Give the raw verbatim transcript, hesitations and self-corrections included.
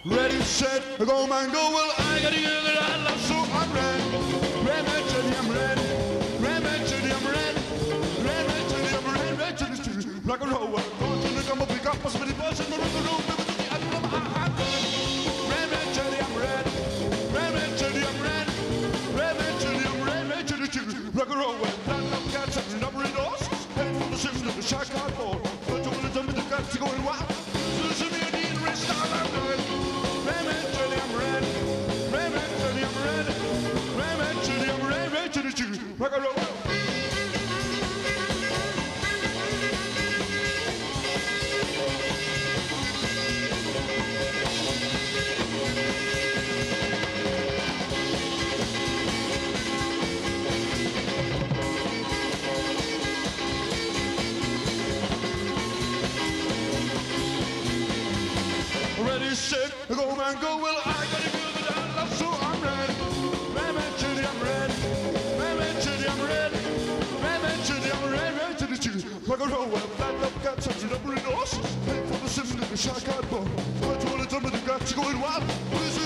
Ready, set, go man, go. Well, I gotta get it. I love so I'm ready. Ready, ready, I'm ready. Ready, ready, I'm ready. Ready, ready, I'm ready. Ready, ready, rock and roll. Going to the come up, pick up, possibly buzz and rock and roll. I don't know how I'm ready. Ready, ready, I'm ready. Ready, ready, I'm ready. Ready, ready, I'm ready. Ready, ready, rock and roll. Plan up cats and number in doors. Head for the sims of the shark hardcore. But to the time of the cats going wild. So the simi and the rest are I'm doing. Rock and roll. Ready, set, go man, go. Well, I gotta go to the love, so I'm ready. Ready, chitty, I'm ready. Ready, chitty, I'm ready. Ready, chitty, I'm ready. Ready, chitty, chitty. Rock and roll. Well, flat up, got such a number in us. Head for the sim, the shark hardcore. But to all the time, the guts going wild.